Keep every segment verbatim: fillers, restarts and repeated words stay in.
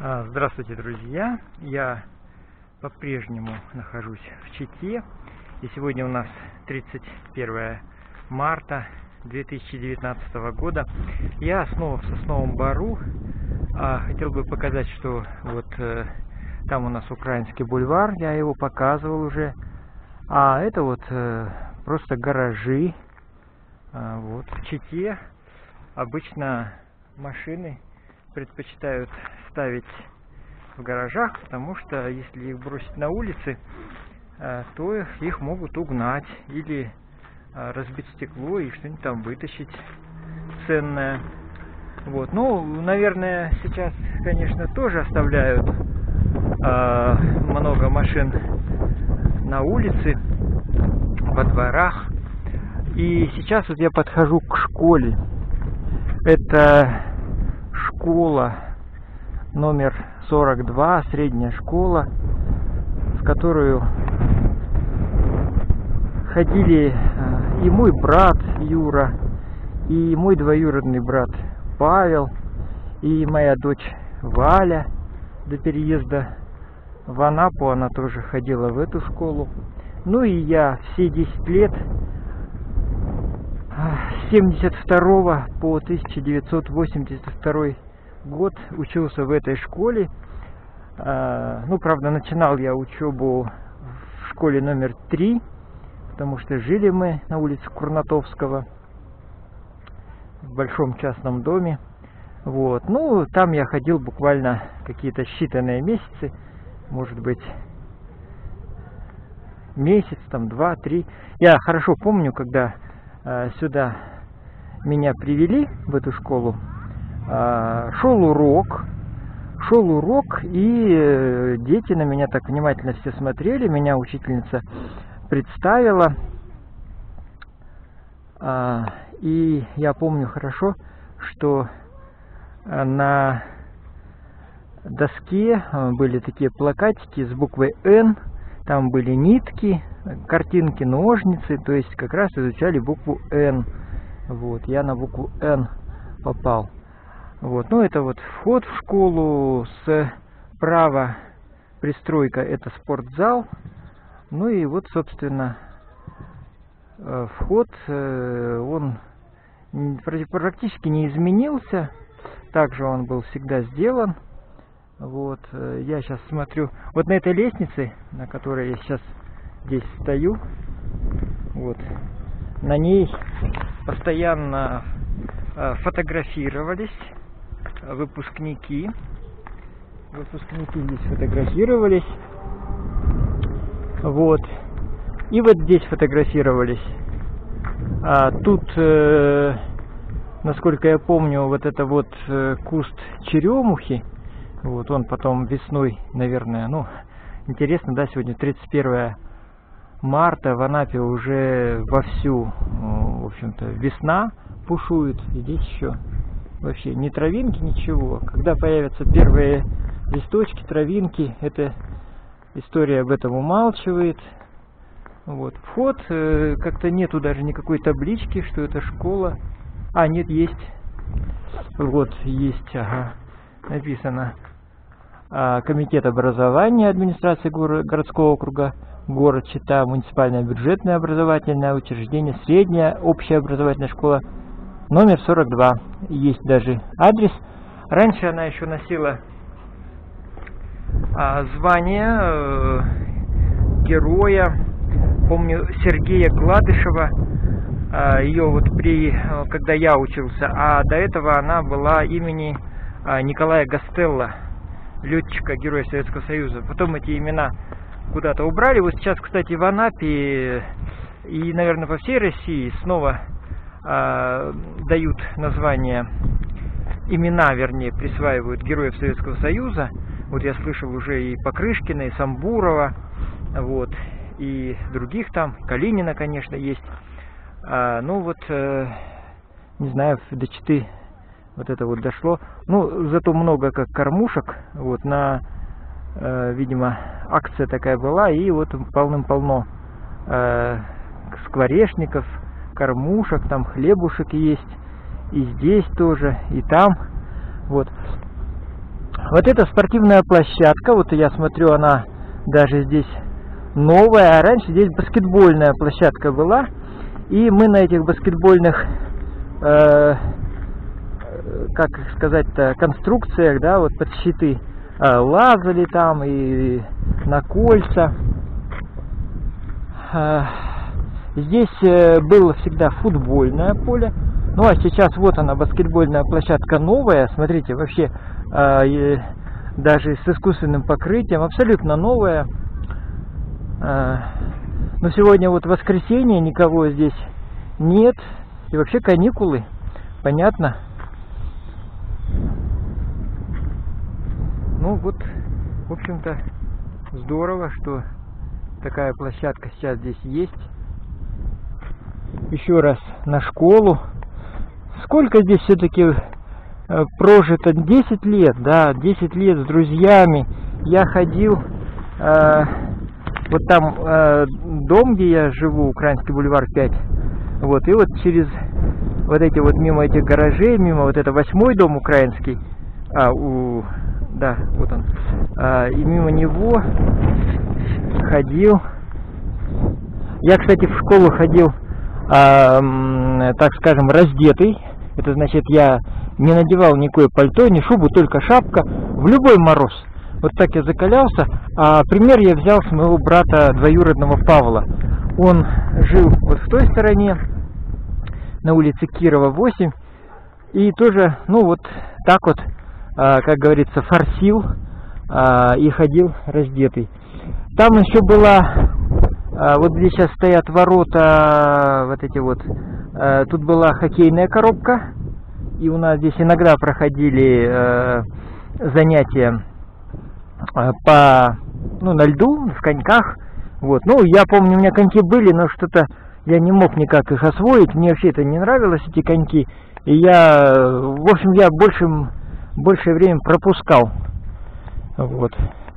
Здравствуйте, друзья! Я по-прежнему нахожусь в Чите, и сегодня у нас тридцать первое марта две тысячи девятнадцатого года. Я снова в Сосновом Бору. Хотел бы показать, что вот там у нас Украинский бульвар, я его показывал уже, а это вот просто гаражи. Вот в Чите обычно машины предпочитают ставить в гаражах, потому что если их бросить на улице, то их могут угнать или разбить стекло и что-нибудь там вытащить ценное. Вот. Ну, наверное, сейчас, конечно, тоже оставляют э, много машин на улице, во дворах. И сейчас вот я подхожу к школе. Это школа номер сорок два, средняя школа, в которую ходили и мой брат Юра, и мой двоюродный брат Павел, и моя дочь Валя. До переезда в Анапу она тоже ходила в эту школу. Ну и я все десять лет, с семьдесят второго по тысяча девятьсот восемьдесят второй год учился в этой школе. Ну, правда, начинал я учебу в школе номер три, потому что жили мы на улице Курнатовского, в большом частном доме. Вот. Ну, там я ходил буквально какие-то считанные месяцы, может быть, месяц, там, два, три. Я хорошо помню, когда э, сюда меня привели, в эту школу, э, шел урок, шел урок, и э, дети на меня так внимательно все смотрели, меня учительница представила. Э, и я помню хорошо, что на доске были такие плакатики с буквой «Н», там были нитки, картинки, ножницы, то есть как раз изучали букву «Н». Вот, я на букву «Н» попал. Вот, ну это вот вход в школу, справа пристройка, это спортзал. Ну и вот, собственно, вход, он практически не изменился. Также он был всегда сделан. Вот, я сейчас смотрю, вот на этой лестнице, на которой я сейчас здесь стою, вот, на ней постоянно фотографировались выпускники. Выпускники здесь фотографировались. Вот. И вот здесь фотографировались. А тут, э, насколько я помню, вот это вот э, куст черемухи. Вот он потом весной, наверное, ну, интересно, да, сегодня тридцать первое марта, в Анапе уже вовсю, в общем-то, весна пушует. И здесь еще вообще ни травинки, ничего. Когда появятся первые листочки, травинки, эта история об этом умалчивает. Вот. Вход, э, как-то нету даже никакой таблички, что это школа. А, нет, есть. Вот, есть, ага, написано. А, Комитет образования администрации горо городского округа, город Чита, муниципальное бюджетное образовательное учреждение, средняя общеобразовательная школа номер сорок два. Есть даже адрес. Раньше она еще носила а, звание э, героя. Помню Сергея Гладышева, а, ее вот при, когда я учился, а до этого она была имени а, Николая Гастелло, летчика, героя Советского Союза. Потом эти имена куда-то убрали. Вот сейчас, кстати, в Анапе и, наверное, по всей России снова э, дают названия, имена, вернее, присваивают героев Советского Союза. Вот я слышал уже и Покрышкина, и Самбурова, вот, и других там, Калинина, конечно, есть. А, ну вот, э, не знаю, до Читы вот это вот дошло. Ну, зато много как кормушек. Вот на, э, видимо, акция такая была, и вот полным-полно э, скворечников, кормушек, там хлебушек есть, и здесь тоже, и там. Вот. Вот эта спортивная площадка, вот я смотрю, она даже здесь новая, а раньше здесь баскетбольная площадка была, и мы на этих баскетбольных, э, как сказать-то, конструкциях, да, вот под щиты э, лазали там и на кольца. Э, здесь э, было всегда футбольное поле, ну а сейчас вот она, баскетбольная площадка новая, смотрите, вообще э, даже с искусственным покрытием, абсолютно новая. Но сегодня вот воскресенье, никого здесь нет, и вообще каникулы, понятно. Ну вот, в общем-то, здорово, что такая площадка сейчас здесь есть. Еще раз на школу. Сколько здесь все-таки прожито? десять лет, да, десять лет с друзьями. Я ходил... Э, Вот там э, дом, где я живу, Украинский бульвар пять. Вот, и вот через вот эти вот, мимо этих гаражей, мимо вот это восьмой дом украинский. А, у, да, вот он. А, и мимо него ходил. Я, кстати, в школу ходил, а, так скажем, раздетый. Это значит, я не надевал никакое пальто, ни шубу, только шапка. В любой мороз. Вот так я закалялся. А пример я взял с моего брата двоюродного Павла. Он жил вот в той стороне, на улице Кирова, восемь. И тоже, ну вот так вот, как говорится, форсил и ходил раздетый. Там еще была, вот здесь сейчас стоят ворота, вот эти вот. Тут была хоккейная коробка. И у нас здесь иногда проходили занятия по, ну, на льду, в коньках. Вот. Ну, я помню, у меня коньки были, но что-то я не мог никак их освоить. Мне вообще это не нравилось, эти коньки. И я, в общем, я больше, большее время пропускал. Вот.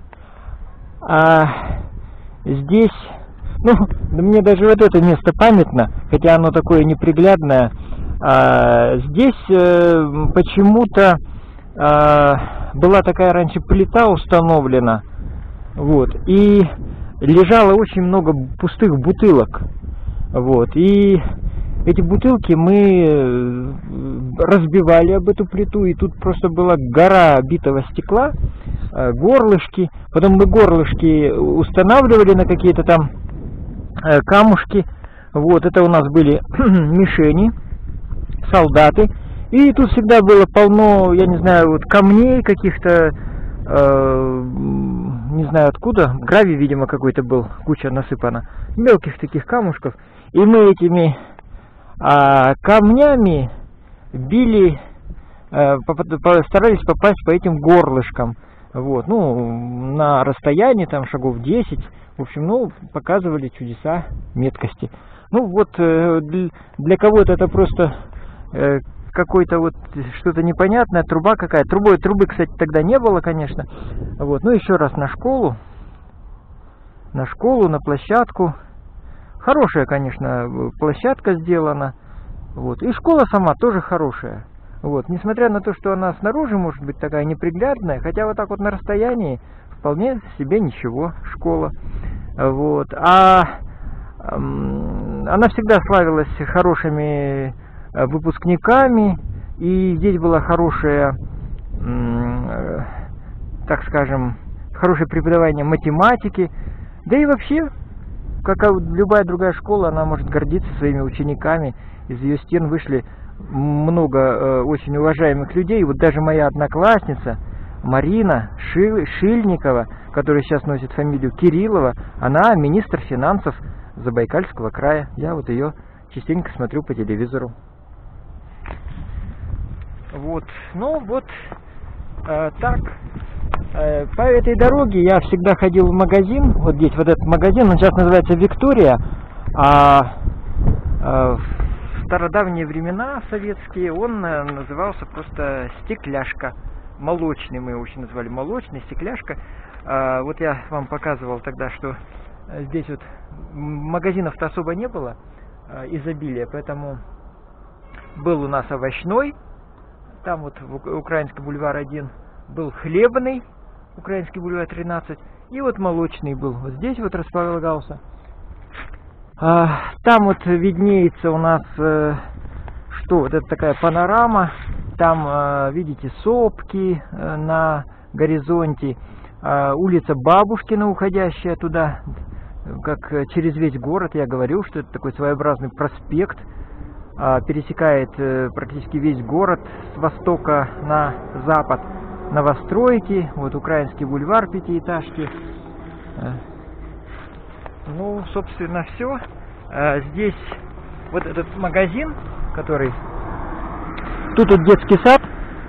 А здесь, ну, мне даже вот это место памятно, хотя оно такое неприглядное. А здесь э, почему-то э, была такая раньше плита установлена, вот, и лежало очень много пустых бутылок, вот, и эти бутылки мы разбивали об эту плиту, и тут просто была гора битого стекла, горлышки, потом мы горлышки устанавливали на какие-то там камушки, вот, это у нас были мишени, солдаты. И тут всегда было полно, я не знаю, вот камней каких-то, э, не знаю откуда, гравий, видимо, какой-то был, куча насыпана, мелких таких камушков. И мы этими э, камнями били, э, старались попасть по этим горлышкам. Вот, ну, на расстоянии там шагов десять, в общем, ну, показывали чудеса меткости. Ну, вот, э, для кого-то это просто... Э, какой-то вот что-то непонятное, труба какая-то. Трубой, трубы, кстати, тогда не было, конечно. Вот. Ну, еще раз на школу. На школу, на площадку. Хорошая, конечно, площадка сделана. Вот. И школа сама тоже хорошая. Вот. Несмотря на то, что она снаружи может быть такая неприглядная, хотя вот так вот на расстоянии вполне себе ничего школа. Вот. А эм, она всегда славилась хорошими выпускниками, и здесь было хорошее, так скажем, хорошее преподавание математики, да и вообще, как любая другая школа, она может гордиться своими учениками. Из ее стен вышли много очень уважаемых людей. Вот даже моя одноклассница Марина Шильникова, которая сейчас носит фамилию Кириллова, она министр финансов Забайкальского края. Я вот ее частенько смотрю по телевизору. Вот, ну вот, э, так, э, по этой дороге я всегда ходил в магазин, вот здесь вот этот магазин, он сейчас называется Виктория, а э, в стародавние времена советские он э, назывался просто Стекляшка, молочный мы его очень назвали, молочный, Стекляшка. Э, вот я вам показывал тогда, что здесь вот магазинов-то особо не было, э, изобилия, поэтому был у нас овощной. Там вот Украинский бульвар один, был Хлебный, Украинский бульвар тринадцать, и вот Молочный был. Вот здесь вот располагался. А, там вот виднеется у нас, э, что, вот это такая панорама. Там, э, видите, сопки э, на горизонте. Э, улица Бабушкина, уходящая туда, как через весь город. Я говорил, что это такой своеобразный проспект. Э, пересекает э, практически весь город с востока на запад. Новостройки, вот Украинский бульвар, пятиэтажки. Ну, собственно, все. Здесь вот этот магазин, который... Тут вот детский сад.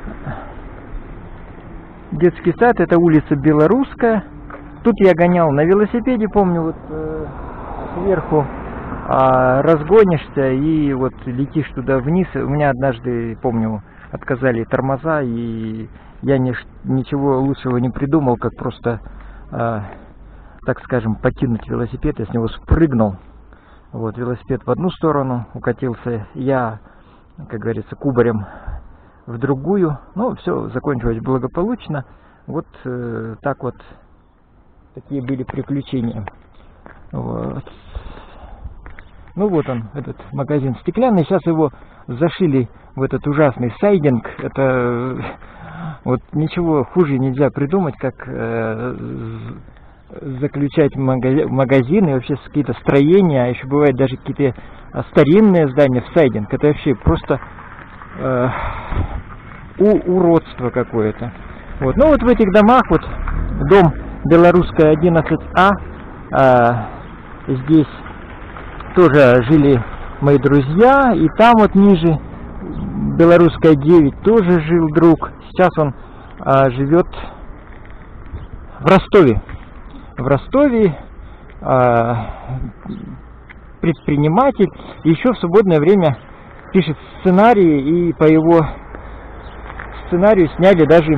Детский сад, это улица Белорусская. Тут я гонял на велосипеде, помню, вот э, сверху э, разгонишься и вот летишь туда вниз. У меня однажды, помню, отказали тормоза, и я ни, ничего лучшего не придумал, как просто, э, так скажем, покинуть велосипед. Я с него спрыгнул. Вот, велосипед в одну сторону укатился, я, как говорится, кубарем в другую. Ну, все закончилось благополучно. Вот э, так вот, такие были приключения. Вот. Ну вот он, этот магазин стеклянный. Сейчас его зашили в этот ужасный сайдинг. Это вот ничего хуже нельзя придумать, как э, заключать магазины, вообще какие-то строения, а еще бывают даже какие-то старинные здания в сайдинг. Это вообще просто э, у, уродство какое-то. Вот. Ну вот в этих домах, вот дом Белорусская одиннадцать А, э, здесь тоже жили мои друзья, и там вот ниже Белорусская девять тоже жил друг. Сейчас он э, живет в Ростове. В Ростове э, предприниматель, еще в свободное время пишет сценарии, и по его сценарию сняли даже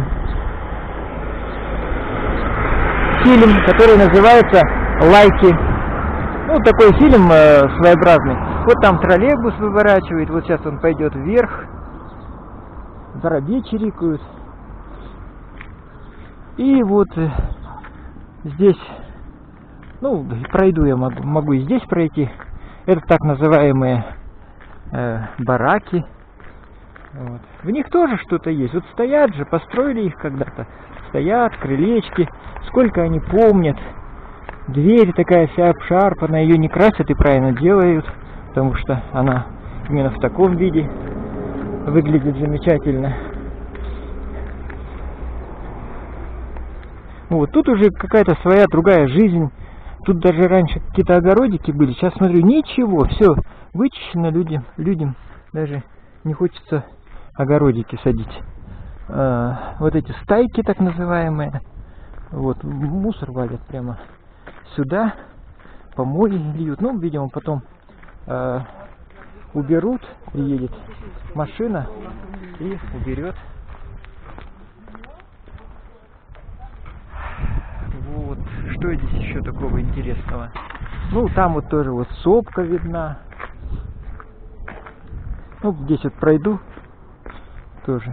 фильм, который называется «Лайки». Ну, такой фильм э, своеобразный. Вот там троллейбус выворачивает, вот сейчас он пойдет вверх, воробьи чирикают. И вот э, здесь, ну, пройду я могу, могу и здесь пройти. Это так называемые э, бараки. Вот. В них тоже что-то есть. Вот стоят же, построили их когда-то. Стоят, крылечки. Сколько они помнят. Дверь такая вся обшарпанная. Ее не красят и правильно делают. Потому что она именно в таком виде выглядит замечательно. Вот, тут уже какая-то своя другая жизнь. Тут даже раньше какие-то огородики были. Сейчас смотрю, ничего, все вычищено людям. Людям даже не хочется огородики садить. А, вот эти стайки так называемые. Вот, мусор валят прямо сюда. Помои льют. Ну, видимо, потом а, уберут. Приедет машина и уберет. Вот, что здесь еще такого интересного? Ну, там вот тоже вот сопка видна. Ну, здесь вот пройду. Тоже.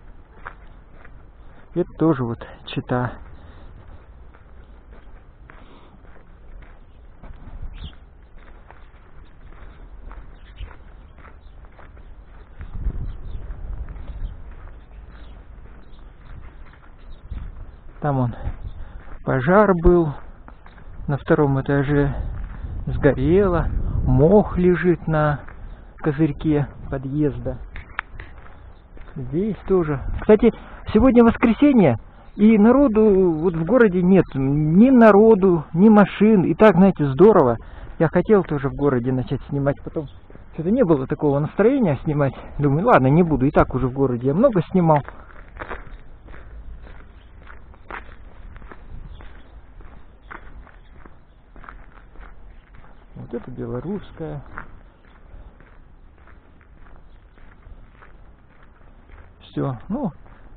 Это тоже вот Чита. Там он пожар был на втором этаже, сгорело, мох лежит на козырьке подъезда. Здесь тоже. Кстати, сегодня воскресенье, и народу вот в городе нет, ни народу, ни машин, и так, знаете, здорово. Я хотел тоже в городе начать снимать, потом что-то не было такого настроения снимать. Думаю, ладно, не буду, и так уже в городе я много снимал. Вот это Белорусская. Все, ну,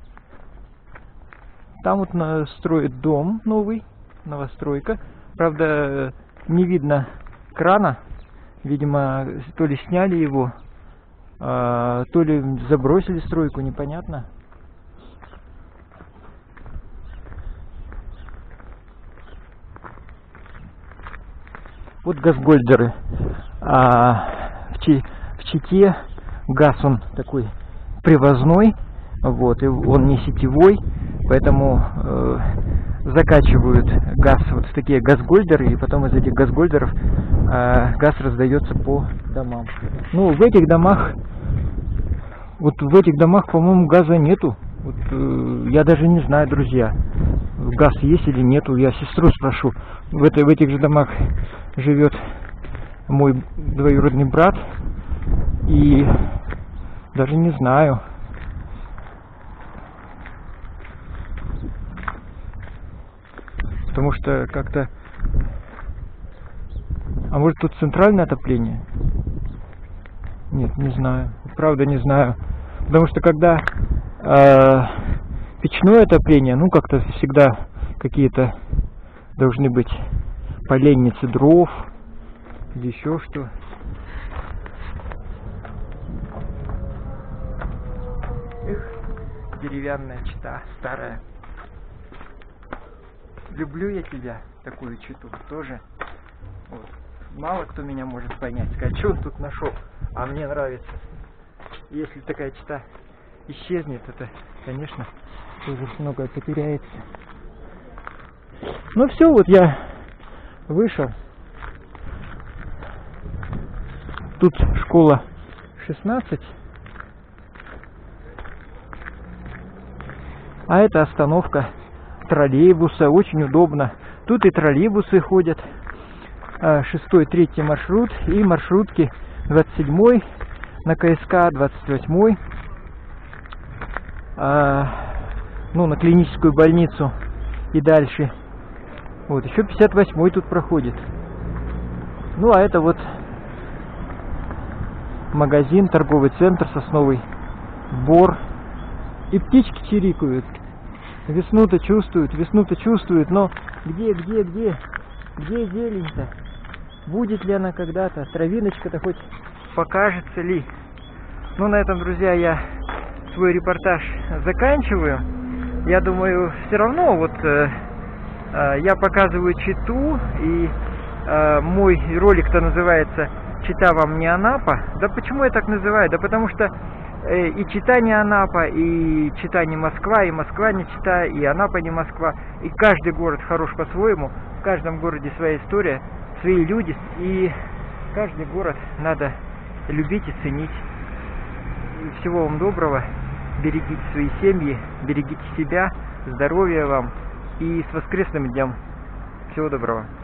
там вот на, строят дом новый, новостройка. Правда, не видно крана. Видимо, то ли сняли его, а, то ли забросили стройку, непонятно. Вот газгольдеры. А в, Чи, в Чите газ он такой привозной, вот, и он не сетевой, поэтому э, закачивают газ вот в такие газгольдеры, и потом из этих газгольдеров э, газ раздается по домам. Ну, в этих домах, вот в этих домах, по-моему, газа нету. Вот, э, я даже не знаю, друзья, газ есть или нету. Я сестру спрошу. В, этой, в этих же домах живет мой двоюродный брат, и даже не знаю. Потому что как-то... А может тут центральное отопление? Нет, не знаю. Правда не знаю. Потому что когда э, печное отопление, ну как-то всегда какие-то должны быть поленницы дров или еще что. Эх, деревянная Чита, старая. Люблю я тебя, такую Читу, тоже. Вот. Мало кто меня может понять, сказать, что он тут нашел, а мне нравится. Если такая Чита исчезнет, это, конечно, тоже многое потеряется. Ну все, вот я вышел. Тут школа шестнадцать. А это остановка троллейбуса, очень удобно. Тут и троллейбусы ходят, шестой, третий маршрут, и маршрутки двадцать седьмой на КСК, двадцать восьмой, ну, на клиническую больницу и дальше. Вот, еще пятьдесят восьмой тут проходит. Ну, а это вот магазин, торговый центр, Сосновый Бор. И птички чирикают. Весну-то чувствуют, весну-то чувствуют, но где, где, где, где зелень-то? Будет ли она когда-то? Травиночка-то хоть покажется ли? Ну, на этом, друзья, я свой репортаж заканчиваю. Я думаю, все равно вот э, э, я показываю Читу, и э, мой ролик-то называется «Чита вам не Анапа». Да почему я так называю? Да потому что и Чита не Анапа, и Чита не Москва, и Москва не Чита, и Анапа не Москва. И каждый город хорош по-своему, в каждом городе своя история, свои люди, и каждый город надо любить и ценить. И всего вам доброго, берегите свои семьи, берегите себя, здоровья вам, и с воскресным днем. Всего доброго.